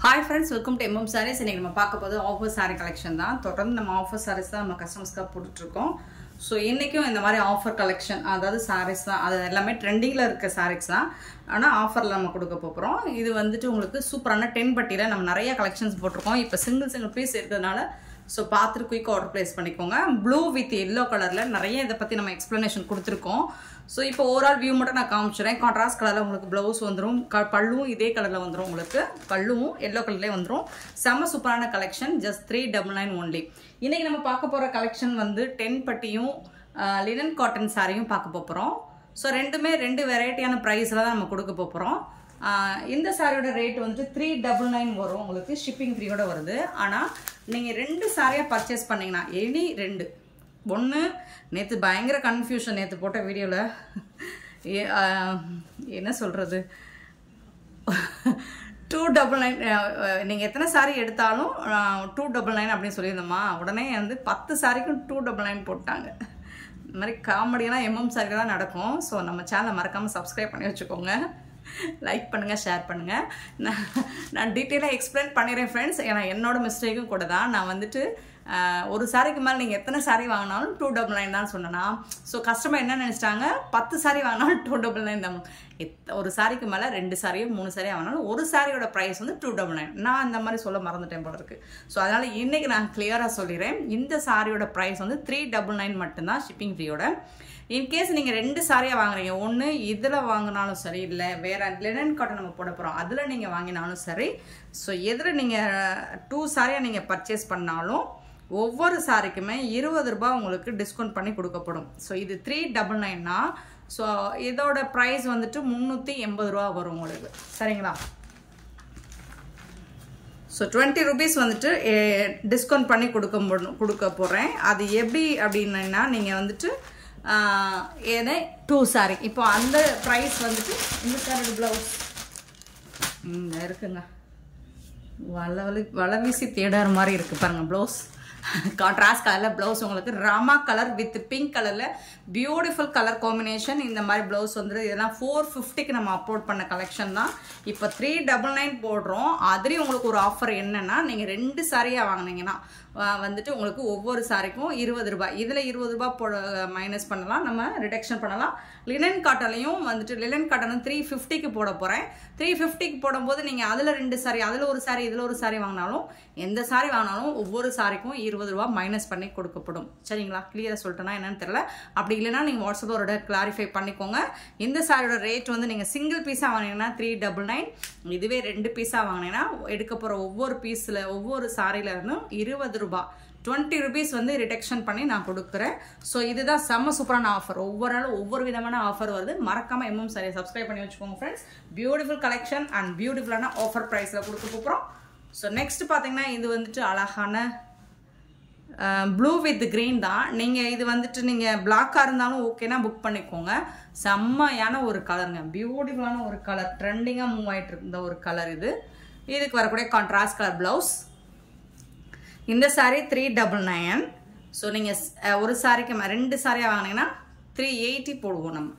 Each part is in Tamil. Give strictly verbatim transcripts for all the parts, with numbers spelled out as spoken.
Hi friends, welcome to M M Sarees. இன்னைக்கு நம்ம பார்க்க போறது ஆஃபர் saree collection தான். தொடர்ந்து நம்ம ஆஃபர் sarees தான் நம்ம கஸ்டமர்ஸ்க்கு போட்டுட்டு இருக்கோம். சோ இன்னைக்கும் இந்த மாதிரி ஆஃபர் collection அதாவது sarees தான். அது எல்லாமே ட்ரெண்டிங்ல இருக்க sarees தான். ஆனா ஆஃபர்ல நம்ம கொடுக்க போறோம். இது வந்துட்டு உங்களுக்கு சூப்பரான ten பட்டில நம்ம நிறைய collections போட்டுருக்கோம். இப்போ சிங்கிள் சிங்கிள் பீஸ் இருக்கிறதுனால சோ பாத்து குயிக் ஆர்டர் பிளேஸ் பண்ணிக்கோங்க. ப்ளூ வித் yellow கலர்ல நிறைய இத பத்தி நம்ம எக்ஸ்பிளனேஷன் கொடுத்திருக்கோம். சோ இப்போ ஓவரால் வியூ மட்டும் நான் காமிச்சறேன். கான்ட்ராஸ்ட் கலர்ல உங்களுக்கு ப்ளவுஸ் வந்துரும். பல்லுவும் இதே கலர்ல வந்துரும் உங்களுக்கு. பல்லுவும் yellow கலர்லயே வந்துரும். செம சூப்பரான collection just three ninety-nine only. இன்னைக்கு நம்ம பார்க்க போற கலெக்ஷன் வந்து ten பட்டியும் லினன் காட்டன் சாரியும் பார்க்க போறோம். சோ ரெண்டுமே ரெண்டு வெரைட்டியான பிரைஸ்ல தான் நம்ம கொடுக்க போறோம். இந்த சாரியோட ரேட் வந்து three ninety-nine வரும் உங்களுக்கு ஷிப்பிங் ஃப்ரீயோட வருது. ஆனா நீங்க ரெண்டு சாரியா பர்ச்சேஸ் பண்ணீங்கன்னா எனி ரெண்டு ஒன்று நேற்று பயங்கர கன்ஃபியூஷன் நேற்று போட்ட வீடியோவில் என்ன சொல்கிறது டூ டபுள் நைன் நீங்கள் எத்தனை சாரி எடுத்தாலும் டூ டபுள் நைன் அப்படின்னு சொல்லியிருந்தோமா உடனே வந்து பத்து சாரிக்கும் டூ டபுள் நைன் போட்டாங்க. இந்த மாதிரி காமெடியெல்லாம் எம்எம் சாரிக்கு தான் நடக்கும். ஸோ நம்ம சேனலை மறக்காமல் சப்ஸ்கிரைப் பண்ணி வச்சுக்கோங்க, லைக் பண்ணுங்கள், ஷேர் பண்ணுங்கள். நான் நான் டீட்டெயிலாக எக்ஸ்பிளைன் பண்ணிடுறேன் ஃப்ரெண்ட்ஸ். ஏன்னா என்னோட மிஸ்டேக்கும் கூட தான். நான் வந்துட்டு ஒரு சாரிக்கு மேலே நீங்கள் எத்தனை சாரி வாங்கினாலும் டூ டபுள் நைன் தான் சொன்னேன்னா ஸோ கஸ்டமர் என்ன நினச்சிட்டாங்க பத்து சாரி வாங்கினாலும் டூ டபுள் நைன் தான். எத் ஒரு சாரிக்கு மேலே ரெண்டு சாரியோ மூணு சாரியாக வாங்கினாலும் ஒரு சாரியோட ப்ரைஸ் வந்து டூ டபுள் நைன். நான் இந்த மாதிரி சொல்ல மறந்துட்டேன் போல இருக்கு. ஸோ அதனால் இன்றைக்கி நான் கிளியராக சொல்லிடுறேன். இந்த சாரியோட ப்ரைஸ் வந்து த்ரீ டபுள் நைன் மட்டும்தான் ஷிப்பிங் ஃப்ரீயோட. இன்கேஸ் நீங்கள் ரெண்டு சாரியாக வாங்குறீங்க, ஒன்று இதில் வாங்கினாலும் சரி, இல்லை வேறு லினன் காட்டன் நம்ம போட போகிறோம் அதில் நீங்கள் வாங்கினாலும் சரி, ஸோ எதில் நீங்கள் டூ சாரியாக நீங்கள் பர்ச்சேஸ் பண்ணாலும் ஒவ்வொரு சாரிக்குமே இருபது ரூபாய் உங்களுக்கு டிஸ்கவுண்ட் பண்ணி கொடுக்கப்படும். ஸோ இது த்ரீ டபுள் நைன்னா ஸோ இதோட ப்ரைஸ் வந்துட்டு முந்நூற்றி எண்பது ரூபா வரும் உங்களுக்கு. சரிங்களா? ஸோ டுவெண்ட்டி ருபீஸ் வந்துட்டு டிஸ்கவுண்ட் பண்ணி கொடுக்க கொடுக்க போகிறேன். அது எப்படி அப்படின்னா நீங்கள் வந்துட்டு ஏன்னா டூ சாரி இப்போ அந்த ப்ரைஸ் வந்துட்டு இந்த சாரி ப்ளவுஸ் இங்கே இருக்குங்க. வளவலி வள வீசி தேடுற மாதிரி இருக்குது பாருங்கள் ப்ளவுஸ். கான்ட்ராஸ்ட் கலரில் ப்ளவுஸ் உங்களுக்கு ராமா கலர் வித் பிங்க் கலரில் பியூட்டிஃபுல் கலர் காம்பினேஷன். இந்த மாதிரி ப்ளவுஸ் வந்துட்டு இதெல்லாம் ஃபோர் ஃபிஃப்டிக்கு நம்ம அப்லோட் பண்ண கலெக்ஷன் தான். இப்போ த்ரீ டபுள் நைன் போடுறோம். அதுலேயும் உங்களுக்கு ஒரு ஆஃபர் என்னென்னா நீங்கள் ரெண்டு சாரியாக வாங்கினீங்கன்னா வந்துட்டு உங்களுக்கு ஒவ்வொரு சாரிக்கும் இருபது ரூபாய் இதில் இருபது ரூபாய் போ மைனஸ் பண்ணலாம், நம்ம ரிடக்ஷன் பண்ணலாம். லினன் காட்டன்லையும் வந்துட்டு லினன் காட்டன் த்ரீ ஃபிஃப்டிக்கு போட போகிறேன். த்ரீ ஃபிஃப்டிக்கு போடும்போது நீங்கள் அதில் ரெண்டு சாரி அதில் ஒரு சாரி இதில் ஒரு சாரி வாங்கினாலும் எந்த சாரி வாங்கினாலும் ஒவ்வொரு சாரிக்கும் இருபது ரூபா மைனஸ் பண்ணி கொடுக்கப்படும். சரிங்களா? கிளியராக சொல்லிட்டேன்னா என்னன்னு தெரியல. அப்படி இல்லைன்னா நீங்கள் வாட்ஸ்அப்பில் ஒரு கிளாரிஃபை பண்ணிக்கோங்க. இந்த சாரியோட ரேட் வந்து நீங்கள் சிங்கிள் பீஸாக வாங்கினீங்கன்னா த்ரீ டபுள் நைன் இதுவே ரெண்டு பீஸாக வாங்கினீங்கன்னா எடுக்க போகிற ஒவ்வொரு பீஸில் ஒவ்வொரு சாரியில் இருந்தும் இருபது ரூபாய் டுவெண்ட்டி ருபீஸ் வந்து ரிடக்ஷன் பண்ணி நான் கொடுக்குறேன். ஸோ இதுதான் செம்ம சூப்பரான ஆஃபர். ஒவ்வொரு நாளும் ஒவ்வொரு விதமான ஆஃபர் வருது. மறக்காமல் எம்எம் சாரியை சப்ஸ்கிரைப் பண்ணி வச்சுக்கோங்க ஃப்ரெண்ட்ஸ். பியூட்டிஃபுல் கலெக்ஷன் அண்ட் பியூட்டிஃபுல்லான ஆஃபர் ப்ரைஸில் கொடுக்க போகிறோம். ஸோ நெக்ஸ்ட் பார்த்தீங்கன்னா இது வந்துட்டு அழகான ப்ளூ வித் க்ரீன் தான். நீங்கள் இது வந்துட்டு நீங்கள் பிளாக்காக இருந்தாலும் ஓகேனா புக் பண்ணிக்கோங்க. செம்மையான ஒரு கலருங்க, பியூட்டிஃபுல்லான ஒரு கலர், ட்ரெண்டிங்காக மூவ் ஆகிட்டு இருந்த ஒரு கலர் இது. இதுக்கு வரக்கூடிய கான்ட்ராஸ்ட் கலர் ப்ளவுஸ். இந்த sari three double nine. So நீங்கள் ஒரு சாரிக்கு ரெண்டு சாரியாக வாங்கினீங்கன்னா த்ரீ எயிட்டி போடுவோம் நம்ம.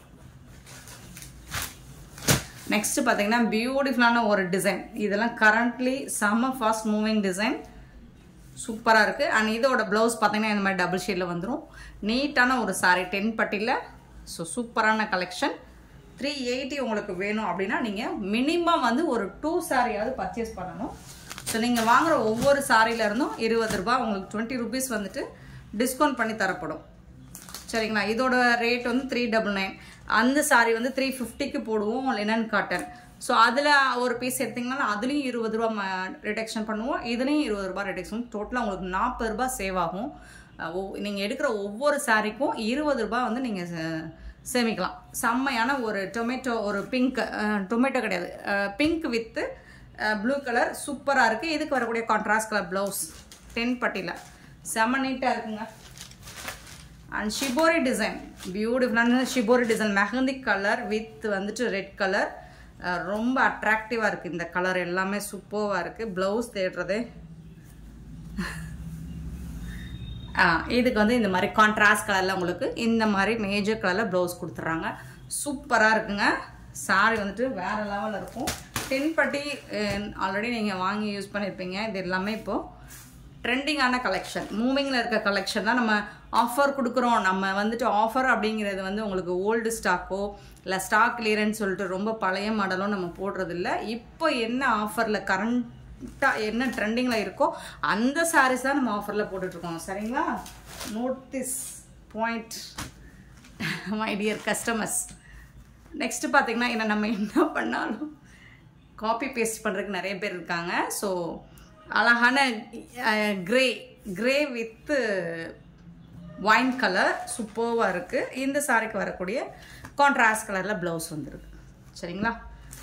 நெக்ஸ்ட் பார்த்தீங்கன்னா பியூட்டிஃபுல்லான ஒரு டிசைன். இதெல்லாம் கரண்ட்லி செம்ம ஃபாஸ்ட் மூவிங் டிசைன், சூப்பராக இருக்குது. அண்ட் இதோட ப்ளவுஸ் பார்த்தீங்கன்னா இந்த மாதிரி டபுள் ஷேடில் வந்துடும். நீட்டான ஒரு சாரி டென் பட்டியில். ஸோ சூப்பரான கலெக்ஷன். த்ரீ எயிட்டி உங்களுக்கு வேணும் அப்படின்னா நீங்கள் மினிமம் வந்து ஒரு டூ சாரியாவது பர்ச்சேஸ் பண்ணணும். ஸோ நீங்கள் வாங்குகிற ஒவ்வொரு சாரியிலேருந்தும் இருபது ரூபாய் உங்களுக்கு டுவெண்ட்டி ருபீஸ் வந்துட்டு டிஸ்கவுண்ட் பண்ணி தரப்படும். சரிங்களா? இதோட ரேட் வந்து த்ரீ டபுள் நைன். அந்த சாரி வந்து த்ரீ ஃபிஃப்டிக்கு போடுவோம் லினன் காட்டன். ஸோ அதில் ஒரு பீஸ் எடுத்திங்கன்னா அதுலேயும் இருபது ரூபா ரிடக்ஷன் பண்ணுவோம், இதுலேயும் இருபது ரூபா ரிடக்ஷன். டோட்டலாக உங்களுக்கு நாற்பது ரூபா சேவ் ஆகும். நீங்கள் எடுக்கிற ஒவ்வொரு சாரிக்கும் இருபது ரூபா வந்து நீங்கள் சேமிக்கலாம். செம்மையான ஒரு டொமேட்டோ, ஒரு பிங்க் டொமேட்டோ கிடையாது பிங்க் வித்து ப்ளூ கலர் சூப்பராக இருக்குது. இதுக்கு வரக்கூடிய கான்ட்ராஸ்ட் கலர் ப்ளவுஸ் டென் பட்டியில் செம்ம நீட்டாக இருக்குங்க. அண்ட் ஷிபோரி டிசைன், பியூட்டிஃபுல்லான shibori design, mehndi colour with வந்துட்டு ரெட் கலர். ரொம்ப அட்ராக்டிவாக இருக்குது இந்த கலர், எல்லாமே சூப்பராக இருக்குது. ப்ளவுஸ் தேடுறதே இதுக்கு வந்து இந்த மாதிரி கான்ட்ராஸ்ட் கலரில் உங்களுக்கு இந்த மாதிரி மேஜர் கலரில் ப்ளவுஸ் கொடுத்துட்றாங்க. சூப்பராக இருக்குங்க. சாரி வந்துட்டு வேறு லெவலில் இருக்கும். தென்பட்டி ஆல்ரெடி நீங்கள் வாங்கி யூஸ் பண்ணியிருப்பீங்க. இது எல்லாமே இப்போது ட்ரெண்டிங்கான கலெக்ஷன், மூவிங்கில் இருக்க கலெக்ஷன் தான் நம்ம ஆஃபர் கொடுக்குறோம். நம்ம வந்துட்டு ஆஃபர் அப்படிங்கிறது வந்து உங்களுக்கு ஓல்டு ஸ்டாக்கோ இல்லை ஸ்டாக் கிளியரன்ஸ் சொல்லிட்டு ரொம்ப பழைய மாடலும் நம்ம போடுறதில்ல. இப்போ என்ன ஆஃபரில் கரண்ட்டாக என்ன ட்ரெண்டிங்கில் இருக்கோ அந்த சாரீஸ் தான் நம்ம ஆஃபரில் போட்டுட்ருக்கோம். சரிங்களா? Note this point my dear customers. Next பார்த்திங்கன்னா என்ன நம்ம என்ன பண்ணாலும் காப்பி பேஸ்ட் பண்ணுறதுக்கு நிறைய பேர் இருக்காங்க. ஸோ அழகான grey grey with wine colour சூப்பர்வாக இருக்குது. இந்த சாரிக்கு வரக்கூடிய கான்ட்ராஸ்ட் கலரில் ப்ளவுஸ் வந்துடுது. சரிங்களா?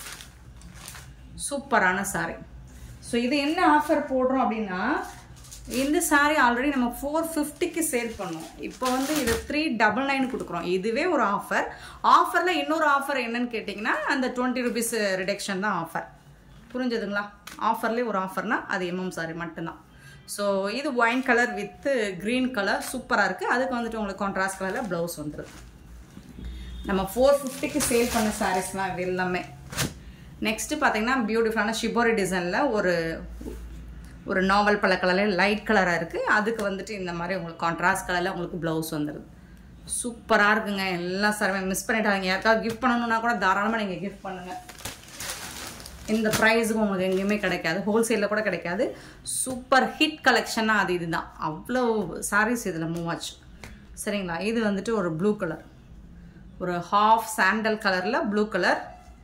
சூப்பரான சாரி. ஸோ இது என்ன ஆஃபர் போடுறோம் அப்படின்னா, இந்த சாரீ ஆல்ரெடி நம்ம ஃபோர் ஃபிஃப்டிக்கு சேல் பண்ணோம். இப்போ வந்து இது த்ரீ டபுள் நைன் கொடுக்குறோம். இதுவே ஒரு ஆஃபர். ஆஃபரில் இன்னொரு ஆஃபர் என்னன்னு கேட்டிங்கன்னா அந்த டுவெண்ட்டி ருபீஸ் ரிடக்ஷன் தான் ஆஃபர். புரிஞ்சதுங்களா? ஆஃபர்லேயே ஒரு ஆஃபர்னால் அது எம்எம் சாரி மட்டும்தான். ஸோ இது wine colour with green colour சூப்பராக இருக்குது. அதுக்கு வந்துட்டு உங்களுக்கு கான்ட்ராஸ்ட் கலரில் ப்ளவுஸ் வந்துடுது. நம்ம ஃபோர் ஃபிஃப்டிக்கு சேல் பண்ண சாரீஸ்லாம் இது எல்லாமே. நெக்ஸ்ட்டு பார்த்தீங்கன்னா பியூட்டிஃபுல்லான ஷிபோரி டிசைனில் ஒரு ஒரு நாவல் பல கலரில் லைட் கலராக இருக்குது. அதுக்கு வந்துட்டு இந்த மாதிரி உங்களுக்கு கான்ட்ராஸ்ட் கலரில் உங்களுக்கு ப்ளவுஸ் வந்துடுது. சூப்பராக இருக்குங்க. எல்லா சாரியுமே மிஸ் பண்ணிட்டாங்க. யாருக்காவது கிஃப்ட் பண்ணணுன்னா கூட தாராளமாக நீங்கள் கிஃப்ட் பண்ணுங்கள். இந்த ப்ரைஸுக்கு உங்களுக்கு எங்கேயுமே கிடைக்காது, ஹோல்சேலில் கூட கிடைக்காது. சூப்பர் ஹிட் கலெக்ஷனாக அது இதுதான். அவ்வளோ சாரீஸ் இதில் மூவ் ஆச்சு. சரிங்களா? இது வந்துட்டு ஒரு ப்ளூ கலர், ஒரு ஹாஃப் சாண்டல் கலரில் ப்ளூ கலர்.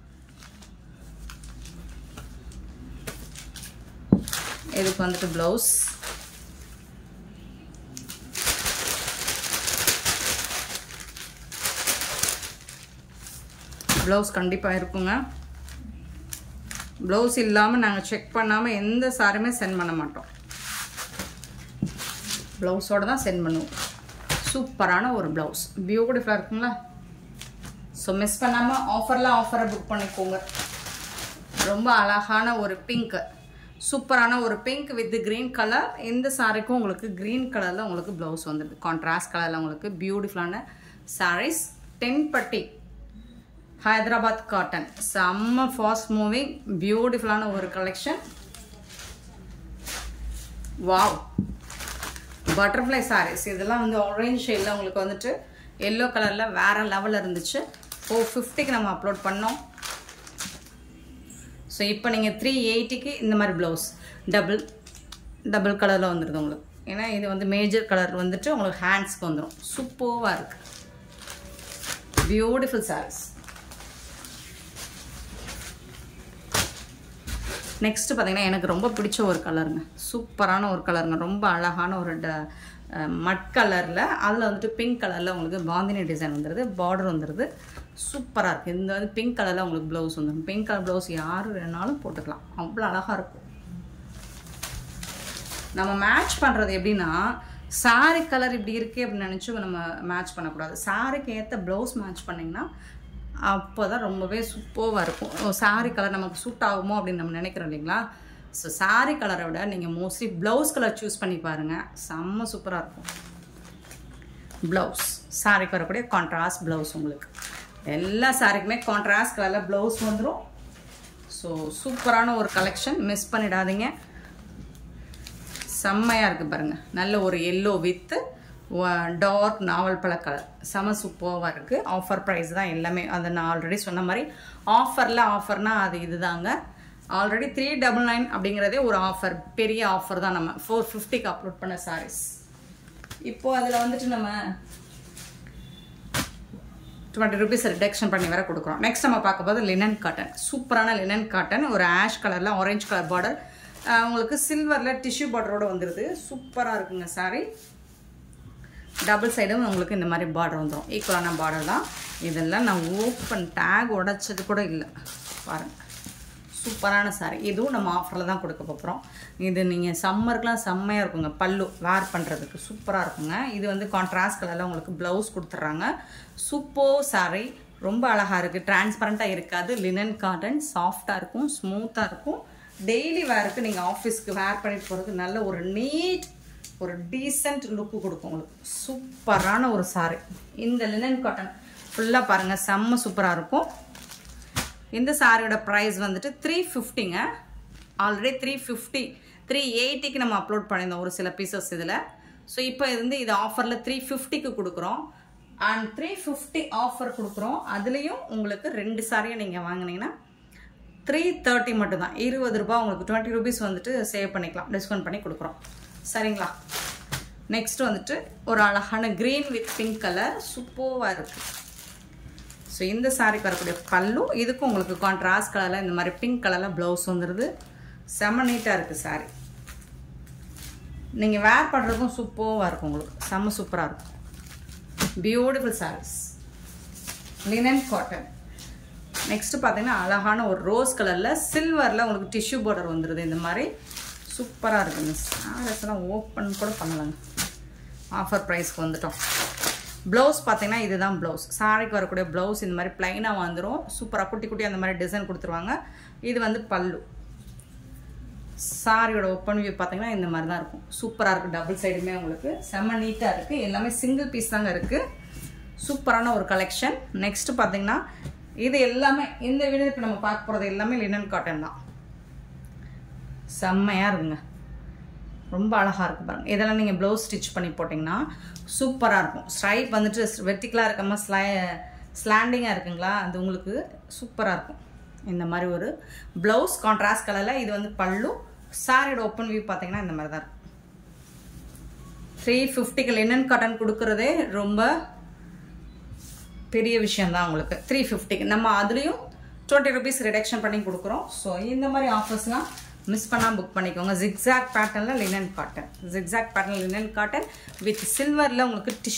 இதுக்கு வந்துட்டு ப்ளவுஸ். ப்ளவுஸ் கண்டிப்பாக இருக்குங்க. ப்ளவுஸ் இல்லாமல் நாங்கள் செக் பண்ணாமல் எந்த சாரியுமே சென்ட் பண்ண மாட்டோம். ப்ளவுஸோடு தான் சென்ட் பண்ணுவோம். சூப்பரான ஒரு ப்ளவுஸ், பியூட்டிஃபுல்லாக இருக்குங்களா? ஸோ மிஸ் பண்ணாமல் ஆஃபரில் ஆஃபரை புக் பண்ணிக்கோங்க. ரொம்ப அழகான ஒரு பிங்க், சூப்பரான ஒரு பிங்க் வித் க்ரீன் கலர். இந்த சாரிக்கும் உங்களுக்கு க்ரீன் கலரில் உங்களுக்கு ப்ளவுஸ் வந்துடுது. கான்ட்ராஸ்ட் கலரில் உங்களுக்கு பியூட்டிஃபுல்லான சாரீஸ். தென்பட்டி ஹைதராபாத் காட்டன், செம்ம ஃபாஸ்ட் மூவிங் பியூட்டிஃபுல்லான ஒரு கலெக்ஷன். Wow, butterfly saris. இதெல்லாம் வந்து ஆரஞ்ச் ஷேடில் உங்களுக்கு வந்துட்டு எல்லோ கலரில் வேறு லெவலில் இருந்துச்சு. ஃபோர் ஃபிஃப்டிக்கு நம்ம அப்லோட் பண்ணோம். ஸோ இப்போ நீங்கள் த்ரீ எயிட்டிக்கு இந்த மாதிரி ப்ளவுஸ் டபுள் டபுள் கலரில் வந்துடுது உங்களுக்கு. ஏன்னா இது வந்து மேஜர் கலர் வந்துட்டு உங்களுக்கு ஹேண்ட்ஸ்க்கு வந்துடும். சூப்பராக இருக்குது, பியூட்டிஃபுல் சாரீஸ். நெக்ஸ்ட்டு பார்த்தீங்கன்னா எனக்கு ரொம்ப பிடிச்ச ஒரு கலருங்க, சூப்பரான ஒரு கலருங்க. ரொம்ப அழகான ஒரு ட மட் கலரில், அதில் வந்துட்டு பிங்க் கலரில் உங்களுக்கு பாந்தினி டிசைன் வந்துடுது, பார்டர் வந்துடுது. சூப்பராக இருக்குது. இந்த வந்து பிங்க் கலரில் உங்களுக்கு ப்ளவுஸ் வந்துடும். பிங்க் கலர் ப்ளவுஸ் யார் வேணாலும் போட்டுக்கலாம், அவ்வளோ அழகாக இருக்கும். நம்ம மேட்ச் பண்ணுறது எப்படின்னா, சாரி கலர் இப்படி இருக்குது அப்படின்னு நினச்சி நம்ம மேட்ச் பண்ணக்கூடாது. சாரிக்கு ஏற்ற ப்ளவுஸ் மேட்ச் பண்ணிங்கன்னா அப்போ தான் ரொம்பவே சூப்பராக இருக்கும். சாரி கலர் நமக்கு சூட் ஆகுமோ அப்படின்னு நம்ம நினைக்கிறோம் இல்லைங்களா? ஸோ சாரி கலரை விட நீங்கள் மோஸ்ட்லி ப்ளவுஸ் கலர் சூஸ் பண்ணி பாருங்கள், செம்ம சூப்பராக இருக்கும். ப்ளவுஸ் சாரிக்கு வரக்கூடிய கான்ட்ராஸ்ட் ப்ளவுஸ் உங்களுக்கு எல்லா சாரிக்குமே கான்ட்ராஸ்ட் கலரில் ப்ளவுஸ் வந்துடும். ஸோ சூப்பரான ஒரு கலெக்ஷன், மிஸ் பண்ணிடாதீங்க. செம்மையாக இருக்குது பாருங்கள். நல்ல ஒரு எல்லோ வித்து டார்க் நாவல் பழ கலர், செம சூப்பராக இருக்குது. ஆஃபர் ப்ரைஸ் தான் எல்லாமே. அதை நான் ஆல்ரெடி சொன்ன மாதிரி ஆஃபரில் ஆஃபர்னால் அது இதுதாங்க. ஆல்ரெடி த்ரீ டபுள் நைன் அப்படிங்கிறதே ஒரு ஆஃபர், பெரிய ஆஃபர் தான். நம்ம ஃபோர் ஃபிஃப்டிக்கு அப்லோட் பண்ண சாரீஸ். இப்போது அதில் வந்துட்டு நம்ம டுவெண்ட்டி ருபீஸ் ரிடக்ஷன் பண்ணி வேறு கொடுக்குறோம். நெக்ஸ்ட் நம்ம பார்க்க போது லினன் காட்டன், சூப்பரான லினன் காட்டன். ஒரு ஆஷ் கலரில் ஆரஞ்சு கலர் பார்டர், உங்களுக்கு சில்வரில் டிஷ்யூ பார்டரோடு வந்துடுது. சூப்பராக இருக்குங்க சாரி. டபுள் சைடும் உங்களுக்கு இந்த மாதிரி பார்டர் வந்துடும், ஈக்குவலான பார்டர் தான். இதெல்லாம் நான் ஓப்பன் டேக் உடைச்சது கூட இல்லை பாருங்கள். சூப்பரான சாரி. இதுவும் நம்ம ஆஃபரில் தான் கொடுக்க போகிறோம். இது நீங்கள் சம்மருக்குலாம் செம்மையாக இருக்குங்க, பல்லு வேர் பண்ணுறதுக்கு சூப்பராக இருக்குங்க. இது வந்து கான்ட்ராஸ்ட் கலரில் உங்களுக்கு ப்ளவுஸ் கொடுத்துட்றாங்க. சூப்பர் சாரி, ரொம்ப அழகாக இருக்குது, டிரான்ஸ்பரண்ட்டாக இருக்காது. லினன் காட்டன், சாஃப்டாக இருக்கும், ஸ்மூத்தாக இருக்கும். டெய்லி வேருக்கு நீங்கள் ஆஃபீஸ்க்கு வேர் பண்ணிட்டு போகிறதுக்கு நல்ல ஒரு நீட் ஒரு டீசென்ட் லுக்கு கொடுக்கும் உங்களுக்கு. சூப்பரான ஒரு சாரி. இந்த லினன் காட்டன் ஃபுல்லாக பாருங்கள், செம்ம சூப்பராக இருக்கும். இந்த சாரியோட ப்ரைஸ் வந்துட்டு த்ரீ ஃபிஃப்டிங்க. ஆல்ரெடி த்ரீ ஃபிஃப்டி த்ரீ எயிட்டிக்கு நம்ம அப்லோட் பண்ணியிருந்தோம் ஒரு சில பீசஸ் இதில். ஸோ இப்போ இருந்து இது ஆஃபரில் த்ரீ ஃபிஃப்டிக்கு கொடுக்குறோம். அண்ட் த்ரீ ஃபிஃப்டி ஆஃபர் கொடுக்குறோம். அதுலேயும் உங்களுக்கு ரெண்டு சாரியை நீங்கள் வாங்கினீங்கன்னா த்ரீ தேர்ட்டி மட்டும்தான், இருபது ரூபா உங்களுக்கு டுவெண்ட்டி ருபீஸ் வந்துட்டு சேவ் பண்ணிக்கலாம், டிஸ்கவுண்ட் பண்ணி கொடுக்குறோம். சரிங்களா? நெக்ஸ்ட் வந்துட்டு ஒரு அழகான க்ரீன் வித் பிங்க் கலர் சூப்பராக இருக்குது. ஸோ இந்த சாரிக்கு வரக்கூடிய பல்லு, இதுக்கும் உங்களுக்கு கான்ட்ராஸ்ட் கலரில் இந்த மாதிரி பிங்க் கலரில் ப்ளவுஸ் வந்துடுது. செம்ம நீட்டாக இருக்குது சாரி. நீங்கள் வேர் பண்ணுறதுக்கும் சூப்பராக இருக்கும், உங்களுக்கு செம்ம சூப்பராக இருக்கும். Beautiful sarees, linen cotton. Next பார்த்தீங்கன்னா அழகான ஒரு ரோஸ் கலரில் சில்வரில் உங்களுக்கு டிஷ்யூ பார்டர் வந்துடுது. இந்த மாதிரி சூப்பராக இருக்குங்க. சாரீஸ் எல்லாம் ஓப்பன் கூட பண்ணலாங்க. ஆஃபர் ப்ரைஸ்க்கு வந்துட்டோம். ப்ளவுஸ் பார்த்தீங்கன்னா இதுதான் ப்ளவுஸ். சாரிக்கு வரக்கூடிய ப்ளவுஸ் இந்த மாதிரி ப்ளைனாக வந்துடும். சூப்பராக குட்டி குட்டி அந்த மாதிரி டிசைன் கொடுத்துருவாங்க. இது வந்து பல்லு. சாரியோட ஓப்பன் வியூ பார்த்தீங்கன்னா இந்த மாதிரி தான் இருக்கும். சூப்பராக இருக்குது. டபுள் சைடுமே உங்களுக்கு செம்ம நீட்டாக இருக்குது. எல்லாமே சிங்கிள் பீஸ் தாங்க இருக்குது. சூப்பரான ஒரு கலெக்ஷன். நெக்ஸ்ட்டு பார்த்தீங்கன்னா இது எல்லாமே இந்த வீடியோக்கு நம்ம பார்க்க போகிறது எல்லாமே லினன் காட்டன் தான். செம்மையாக இருக்குங்க. ரொம்ப அழகாக இருக்குது பாருங்கள். இதெல்லாம் நீங்கள் ப்ளவுஸ் ஸ்டிச் பண்ணி போட்டிங்கன்னா சூப்பராக இருக்கும். ஸ்ட்ரைப் வந்துட்டு வெர்டிக்கலாக இருக்காமல் ஸ்லை ஸ்லாண்டிங்காக இருக்குங்களா, அது உங்களுக்கு சூப்பராக இருக்கும். இந்த மாதிரி ஒரு ப்ளவுஸ் கான்ட்ராஸ்ட் கலரில். இது வந்து பல்லு. சாரியோட ஓப்பன் வியூ பார்த்தீங்கன்னா இந்த மாதிரி தான் இருக்கும். த்ரீ ஃபிஃப்டிக்கு லினன் காட்டன் கொடுக்குறதே ரொம்ப பெரிய விஷயந்தான் உங்களுக்கு. த்ரீ ஃபிஃப்டிக்கு நம்ம அதுலேயும் டுவெண்ட்டி ருபீஸ் ரிடக்ஷன் பண்ணி கொடுக்குறோம். ஸோ இந்த மாதிரி ஆஃபர்ஸ்லாம் மிஸ் பண்ணால் புக் பண்ணிக்கோங்க. ஜிக்ஸாக் பேட்டர்னில் linen cotton, zigzag pattern linen cotton with சில்வரில் உங்களுக்கு டிஷ்யூ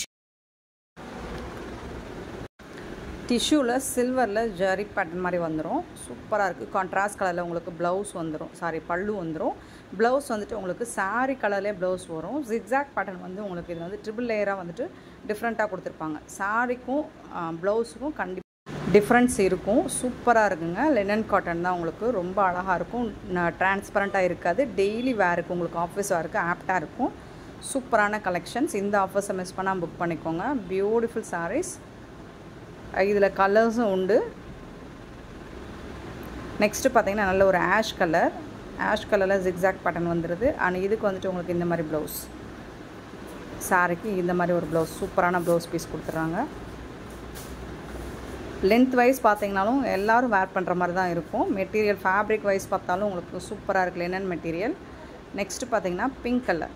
டிஷ்யூவில் சில்வரில் ஜரி பேட்டர்ன் மாதிரி வந்துடும். சூப்பராக இருக்குது. கான்ட்ராஸ்ட் கலரில் உங்களுக்கு ப்ளவுஸ் வந்துடும். சாரி பல்லு வந்துடும். ப்ளவுஸ் வந்துட்டு உங்களுக்கு சாரி கலர்லேயே ப்ளவுஸ் வரும். ஜிக்ஸாக் பேட்டர்ன் வந்து உங்களுக்கு இது வந்து ட்ரிபிள் லேயராக வந்துட்டு டிஃப்ரெண்ட்டாக கொடுத்துருப்பாங்க. சாரிக்கும் ப்ளவுஸுக்கும் கண்டிப்பாக டிஃப்ரென்ஸ் இருக்கும். சூப்பராக இருக்குங்க. லினன் காட்டன் தான் உங்களுக்கு ரொம்ப அழகாக இருக்கும். டிரான்ஸ்பரண்ட்டாக இருக்காது. டெய்லி வேருக்கு உங்களுக்கு ஆஃபீஸ் வேருக்கு ஆப்டாக இருக்கும். சூப்பரான கலெக்ஷன்ஸ். இந்த ஆஃபர்ஸை மிஸ் பண்ணால் புக் பண்ணிக்கோங்க. பியூட்டிஃபுல் சாரீஸ். இதில் கலர்ஸும் உண்டு. நெக்ஸ்ட்டு பார்த்தீங்கன்னா நல்ல ஒரு ஆஷ் கலர். ஆஷ் கலரில் ஜிக்ஸாக் பேட்டர்ன் வந்துடுது. அண்ட் இதுக்கு வந்துட்டு உங்களுக்கு இந்த மாதிரி ப்ளவுஸ், சாரிக்கு இந்த மாதிரி ஒரு ப்ளவுஸ், சூப்பரான ப்ளவுஸ் பீஸ் கொடுத்துட்றாங்க. லென்த் வைஸ் பார்த்தீங்கனாலும் எல்லோரும் வேர் பண்ணுற மாதிரி தான் இருக்கும். மெட்டீரியல் ஃபேப்ரிக் வைஸ் பார்த்தாலும் உங்களுக்கு சூப்பராக இருக்குது. Linen material. நெக்ஸ்ட்டு பார்த்தீங்கன்னா பிங்க் கலர்,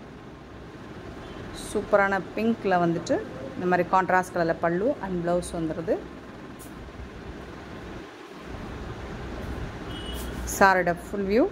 சூப்பரான பிங்க்கில் வந்துட்டு இந்த மாதிரி கான்ட்ராஸ்ட் கலரில் பல்லு அண்ட் ப்ளவுஸ் வந்துடுது. சாரோட ஃபுல் வியூ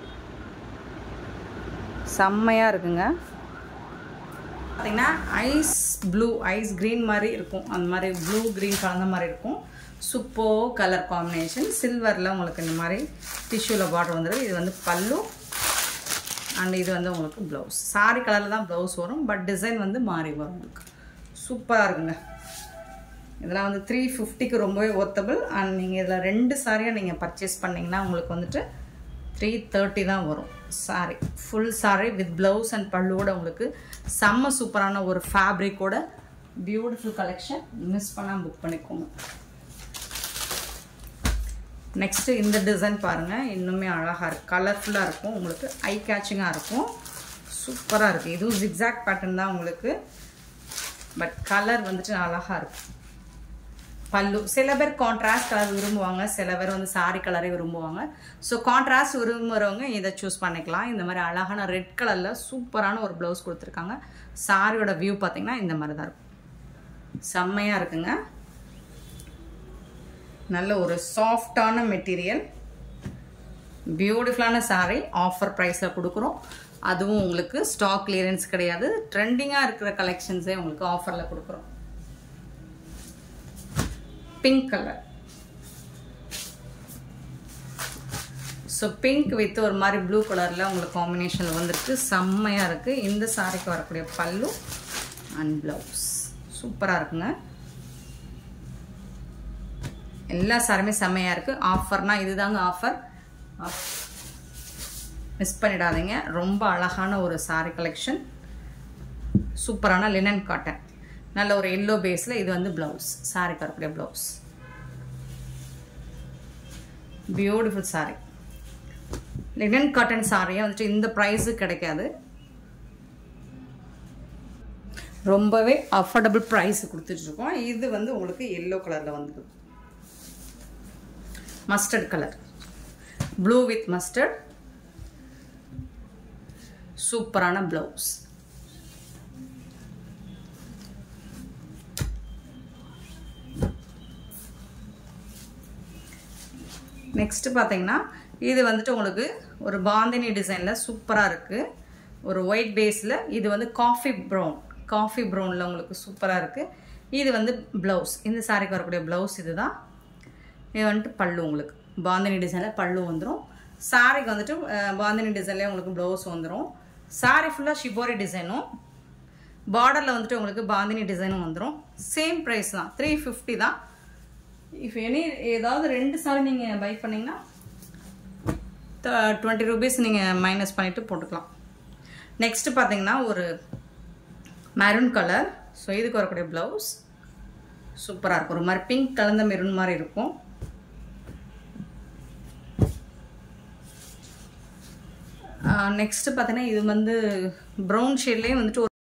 செம்மையாக இருக்குங்க. பார்த்தீங்கன்னா ஐஸ் ப்ளூ, ஐஸ் க்ரீன் மாதிரி இருக்கும். அந்த மாதிரி ப்ளூ க்ரீன் கலந்த மாதிரி இருக்கும். Super colour combination. சில்வரில் உங்களுக்கு இந்த மாதிரி டிஷ்யூவில் பார்டர் வந்துடுது. இது வந்து பல்லு அண்ட் இது வந்து உங்களுக்கு ப்ளவுஸ். சாரி கலரில் தான் ப்ளவுஸ் வரும், பட் டிசைன் வந்து மாறி வரும் உங்களுக்கு. சூப்பராக இருக்குங்க. இதெல்லாம் வந்து த்ரீ ஃபிஃப்டிக்கு ரொம்பவே ஒர்த்தபிள். அண்ட் நீங்கள் இதில் ரெண்டு சாரியாக நீங்கள் பர்ச்சேஸ் பண்ணிங்கன்னா உங்களுக்கு வந்துட்டு த்ரீ தேர்ட்டி தான் வரும். Sari full sari with blouse and பல்லுவோட உங்களுக்கு செம்ம சூப்பரான ஒரு ஃபேப்ரிக்கோட பியூட்டிஃபுல் கலெக்ஷன். மிஸ் பண்ணால் புக் பண்ணிக்கோங்க. நெக்ஸ்ட்டு இந்த டிசைன் பாருங்கள். இன்னுமே அழகாக இருக்குது. கலர்ஃபுல்லாக இருக்கும். உங்களுக்கு ஐ கேச்சிங்காக இருக்கும். சூப்பராக இருக்குது. இதுவும் ஜிக்ஸாக் பேட்டர்ன் தான் உங்களுக்கு, பட் கலர் வந்துட்டு அழகாக இருக்கும். பல்லு சில பேர் கான்ட்ராஸ்ட் கலர் விரும்புவாங்க, சில பேர் வந்து சாரி கலரே விரும்புவாங்க. ஸோ கான்ட்ராஸ்ட் விரும்புகிறவங்க இதை சூஸ் பண்ணிக்கலாம். இந்த மாதிரி அழகான ரெட் கலரில் சூப்பரான ஒரு ப்ளவுஸ் கொடுத்துருக்காங்க. சாரியோட வியூ பார்த்திங்கன்னா இந்த மாதிரி தான் இருக்கும். செம்மையாக இருக்குங்க. நல்ல ஒரு சாஃப்டான மெட்டீரியல், பியூட்டிஃபுல்லான சாரி. ஆஃபர் ப்ரைஸில் கொடுக்குறோம். அதுவும் உங்களுக்கு ஸ்டாக் கிளியரன்ஸ் கிடையாது. ட்ரெண்டிங்காக இருக்கிற கலெக்ஷன்ஸே உங்களுக்கு ஆஃபரில் கொடுக்குறோம். Pink colour. So pink with ஒரு மாதிரி ப்ளூ கலரில் உங்களுக்கு காம்பினேஷனில் வந்துருக்கு. செம்மையாக இருக்குது. இந்த சாரிக்கு வரக்கூடிய பல்லு அண்ட் ப்ளவுஸ் சூப்பராக இருக்குங்க. எல்லா சாரியுமே செம்மையாக இருக்குது. ஆஃபர்னால் இதுதாங்க ஆஃபர். மிஸ் பண்ணிடாதீங்க. ரொம்ப அழகான ஒரு சாரி கலெக்ஷன். சூப்பரான லினன் காட்டன். நல்ல ஒரு எல்லோ பேஸில் இது வந்து ப்ளவுஸ், சாரிக்கு வரக்கூடிய blouse. Beautiful saree. Linen cotton சாரியா வந்துட்டு இந்த ப்ரைஸு கிடைக்காது. ரொம்பவே அஃபோர்டபுள் ப்ரைஸ் கொடுத்துட்ருக்கோம். இது வந்து உங்களுக்கு எல்லோ கலரில் வந்துடுது. Mustard colour, blue with mustard. சூப்பரான ப்ளவுஸ். நெக்ஸ்ட் பார்த்தீங்கன்னா இது வந்துட்டு உங்களுக்கு ஒரு பாந்தினி டிசைனில் சூப்பராக இருக்குது. ஒரு ஒயிட் பேஸில் இது வந்து காஃபி ப்ரௌன் காஃபி ப்ரௌனில் உங்களுக்கு சூப்பராக இருக்குது. இது வந்து ப்ளவுஸ். இந்த சாரிக்கு வரக்கூடிய ப்ளவுஸ் இது தான். இது வந்துட்டு பல்லு உங்களுக்கு பாந்தினி டிசைனில் பல்லு வந்துடும். சாரிக்கு வந்துட்டு பாந்தினி டிசைன்லேயே உங்களுக்கு ப்ளவுஸ் வந்துடும். சாரி ஃபுல்லாக ஷிபோரி டிசைனும் பார்டரில் வந்துட்டு உங்களுக்கு பாந்தினி டிசைனும் வந்துடும். சேம் ப்ரைஸ் தான், த்ரீ ஃபிஃப்டி தான். இஃப் எனி ஏதாவது ரெண்டு சாரி நீங்கள் பை பண்ணிங்கன்னா டுவெண்ட்டி ருபீஸ் நீங்கள் மைனஸ் பண்ணிவிட்டு போட்டுக்கலாம். நெக்ஸ்ட்டு பார்த்தீங்கன்னா ஒரு மெரூன் கலர். ஸோ இதுக்கு வரக்கூடிய ப்ளவுஸ் சூப்பராக இருக்கும். ஒரு மாதிரி பிங்க் கலந்த மெரூன் மாதிரி இருக்கும். நெக்ஸ்ட்டு பார்த்தீங்கன்னா இது வந்து ப்ரௌன் ஷேட்லேயே வந்துட்டு ஒரு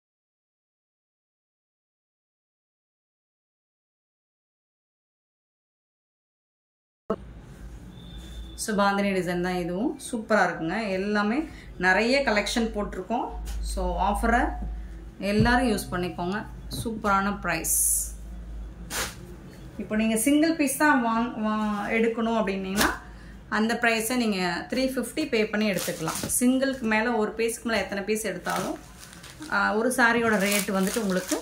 ஸோ பாந்தினி டிசைன் தான். இதுவும் சூப்பராக இருக்குங்க. எல்லாமே நிறைய கலெக்ஷன் போட்டிருக்கோம். ஸோ ஆஃபரை எல்லோரும் யூஸ் பண்ணிக்கோங்க. சூப்பரான ப்ரைஸ். இப்போ நீங்கள் சிங்கிள் பீஸ் தான் வாங் வா எடுக்கணும் அப்படின்னீங்கன்னா அந்த ப்ரைஸை நீங்கள் த்ரீ ஃபிஃப்டி பே பண்ணி எடுத்துக்கலாம். சிங்கிளுக்கு மேலே ஒரு பீஸுக்கு மேலே எத்தனை பீஸ் எடுத்தாலும் ஒரு சாரியோட ரேட்டு வந்துட்டு உங்களுக்கு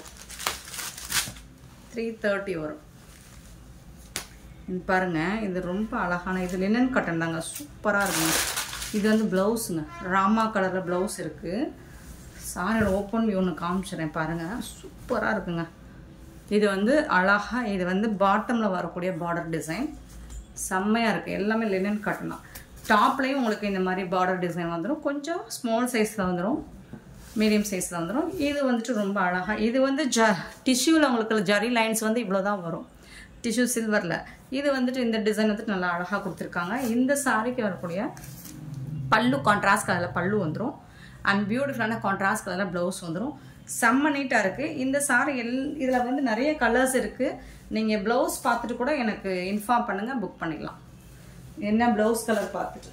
த்ரீ தேர்ட்டி வரும். இது பாருங்கள், இது ரொம்ப அழகான இது லினன் காட்டன் தாங்க. சூப்பராக இருக்குங்க. இது வந்து ப்ளவுஸுங்க. ராமா கலரில் ப்ளவுஸ் இருக்குது. சாரியோட ஓப்பன் வியூ ஒன்று காமிச்சிடுறேன் பாருங்கள். சூப்பராக இருக்குங்க. இது வந்து அழகாக இது வந்து பாட்டமில் வரக்கூடிய பார்டர் டிசைன் செம்மையாக இருக்குது. எல்லாமே லினன் காட்டன் தான். டாப்லேயும் உங்களுக்கு இந்த மாதிரி பார்டர் டிசைன் வந்துடும். கொஞ்சம் ஸ்மால் சைஸில் வந்துடும், மீடியம் சைஸில் வந்துடும். இது வந்துட்டு ரொம்ப அழகாக இது வந்து ஜ டிஷ்யூவில் உங்களுக்கு ஜரி லைன்ஸ் வந்து இவ்வளோ தான் வரும். டிஷ்யூ சில்வரில் இது வந்துட்டு இந்த டிசைன் வந்துட்டு நல்லா அழகாக கொடுத்துருக்காங்க. இந்த சாரிக்கு வரக்கூடிய பல்லு கான்ட்ராஸ்ட் கலரில் பல்லு வந்துடும். அண்ட் பியூட்டிஃபுல்லான கான்ட்ராஸ்ட் கலரில் ப்ளவுஸ் வந்துடும். செம்ம நீட்டாக இருக்குது. இந்த சாரி எல் இதில் வந்து நிறைய கலர்ஸ் இருக்குது. நீங்கள் ப்ளவுஸ் பார்த்துட்டு கூட எனக்கு இன்ஃபார்ம் பண்ணுங்கள், புக் பண்ணிக்கலாம். என்ன ப்ளவுஸ் கலர் பார்த்துட்டு.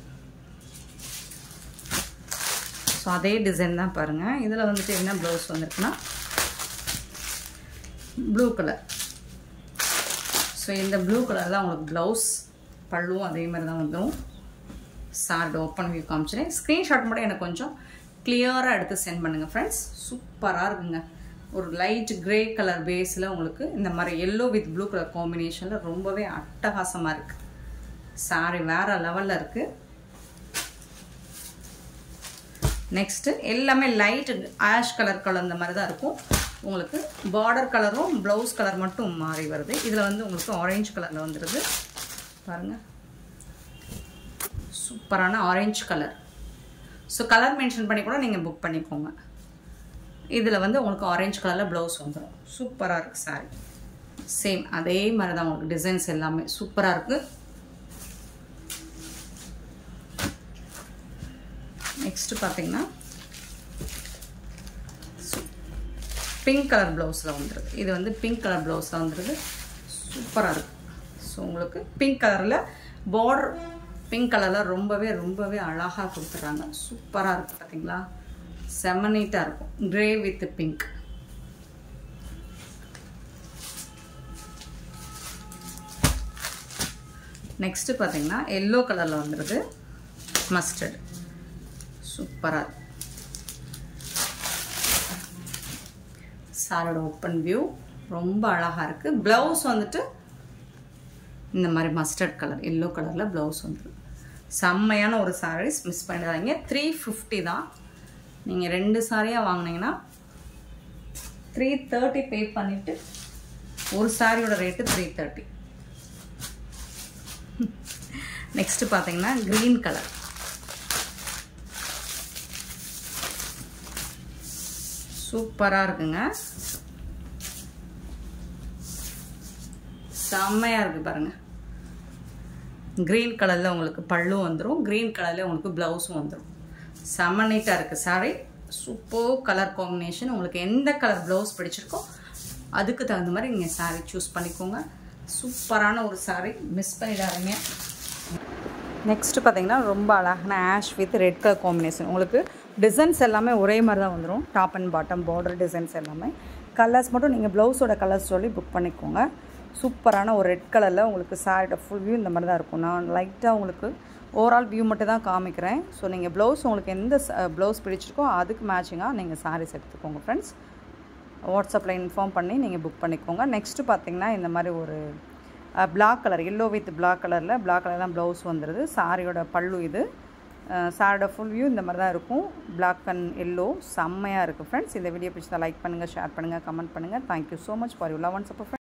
ஸோ அதே டிசைன் தான் பாருங்கள். இதில் வந்துட்டு என்ன ப்ளவுஸ் வந்துருக்குன்னா ப்ளூ கலர். ஸோ இந்த ப்ளூ கலர் தான் உங்களுக்கு ப்ளவுஸ். பல்லுவும் அதே மாதிரி தான் வந்துடும். சார்டு ஓப்பன் வியூ காமிச்சிட்டேன். ஸ்க்ரீன்ஷாட் மட்டும் எனக்கு கொஞ்சம் கிளியராக எடுத்து சென்ட் பண்ணுங்கள் ஃப்ரெண்ட்ஸ். சூப்பராக இருக்குங்க. ஒரு லைட் கிரே கலர் பேஸில் உங்களுக்கு இந்த மாதிரி எல்லோ வித் ப்ளூ கலர் காம்பினேஷனில் ரொம்பவே அட்டகாசமாக இருக்குது. சாரி வேறு லெவலில் இருக்குது. நெக்ஸ்ட்டு எல்லாமே லைட் ஆஷ் கலர் கலந்த மாதிரி தான் இருக்கும். உங்களுக்கு பார்டர் கலரும் ப்ளவுஸ் கலர் மட்டும் மாறி வருது. இதில் வந்து உங்களுக்கு ஆரஞ்சு கலரில் வந்துடுது பாருங்கள். சூப்பரான orange colour. So colour mention பண்ணி கூட நீங்கள் புக் பண்ணிக்கோங்க. இதில் வந்து உங்களுக்கு ஆரஞ்சு கலரில் ப்ளவுஸ் வந்துடும். சூப்பராக இருக்குது சாரி. சேம் அதே மாதிரி தான் உங்களுக்கு டிசைன்ஸ் எல்லாமே சூப்பராக இருக்குது. நெக்ஸ்ட்டு பார்த்தீங்கன்னா பிங்க் கலர் ப்ளவுஸில் வந்துடுது. இது வந்து பிங்க் கலர் ப்ளவுஸில் வந்துடுது. சூப்பராக இருக்குது. ஸோ உங்களுக்கு பிங்க் கலரில் பார்டர் பிங்க் கலரில் ரொம்பவே ரொம்பவே அழகாக கொடுத்துட்றாங்க. சூப்பராக இருக்குது பார்த்தீங்களா. செம்ம நீட்டாக இருக்கும். Grey with pink. நெக்ஸ்ட்டு பார்த்தீங்கன்னா எல்லோ கலரில் வந்துடுது. மஸ்டர்ட். சூப்பராக இருக்கு. சாரோட ஓப்பன் வியூ ரொம்ப அழகாக இருக்குது. ப்ளவுஸ் வந்துட்டு இந்த மாதிரி மஸ்டர்ட் கலர் எல்லோ கலரில் ப்ளவுஸ் வந்துடும். செம்மையான ஒரு சாரீஸ், மிஸ் பண்ணிடாதீங்க. த்ரீ ஃபிஃப்டி தான். நீங்கள் ரெண்டு சாரியாக வாங்கினீங்கன்னா த்ரீ தேர்ட்டி பே பண்ணிவிட்டு ஒரு சாரியோட ரேட்டு த்ரீ தேர்ட்டி. நெக்ஸ்ட்டு பார்த்தீங்கன்னா க்ரீன் கலர். சூப்பராக இருக்குங்க. செம்மையாக இருக்குது பாருங்கள். க்ரீன் கலரில் உங்களுக்கு பல்லும் வந்துடும், க்ரீன் கலரில் உங்களுக்கு ப்ளவுஸும் வந்துடும். செம்ம நீட்டாக இருக்குது சாரீ. Super colour combination. உங்களுக்கு எந்த கலர் ப்ளவுஸ் பிடிச்சிருக்கோ அதுக்கு தகுந்த மாதிரி நீங்கள் சாரீ சூஸ் பண்ணிக்கோங்க. சூப்பரான ஒரு சாரீ, மிஸ் பண்ணிடாதீங்க. நெக்ஸ்ட்டு பார்த்தீங்கன்னா ரொம்ப அழகான ash with red colour combination. உங்களுக்கு டிசைன்ஸ் எல்லாமே ஒரே மாதிரி தான் வந்துடும். Top and bottom border designs எல்லாமே. கலர்ஸ் மட்டும் நீங்கள் ப்ளவுஸோட கலர்ஸ் சொல்லி புக் பண்ணிக்கோங்க. சூப்பரான ஒரு ரெட் கலரில் உங்களுக்கு சாரியோட ஃபுல் வியூ இந்த மாதிரி தான் இருக்கும். நான் லைட்டாக உங்களுக்கு ஓவரால் வியூ மட்டும் தான் காமிக்கிறேன். ஸோ நீங்கள் ப்ளவுஸ் உங்களுக்கு எந்த ப்ளவுஸ் பிடிச்சிருக்கோ அதுக்கு மேட்சிங்காக நீங்கள் சாரீஸ் எடுத்துக்கோங்க ஃப்ரெண்ட்ஸ். வாட்ஸ்அப்பில் இன்ஃபார்ம் பண்ணி நீங்கள் புக் பண்ணிக்கோங்க. நெக்ஸ்ட்டு பார்த்தீங்கன்னா இந்த மாதிரி ஒரு black colour, yellow with black கலரில் பிளாக் கலர் தான் ப்ளவுஸ் வந்துடுது. சாரியோட பல்லு இது. சாரியோட ஃபுல் வியூ இந்த மாதிரி தான் இருக்கும். பிளாக் அண்ட் எல்லோ செம்மையாக இருக்குது ஃப்ரெண்ட்ஸ். இந்த வீடியோ பிடிச்சா லைக் பண்ணுங்கள், ஷேர் பண்ணுங்கள், கமெண்ட் பண்ணுங்கள். Thank you so much for you love and support.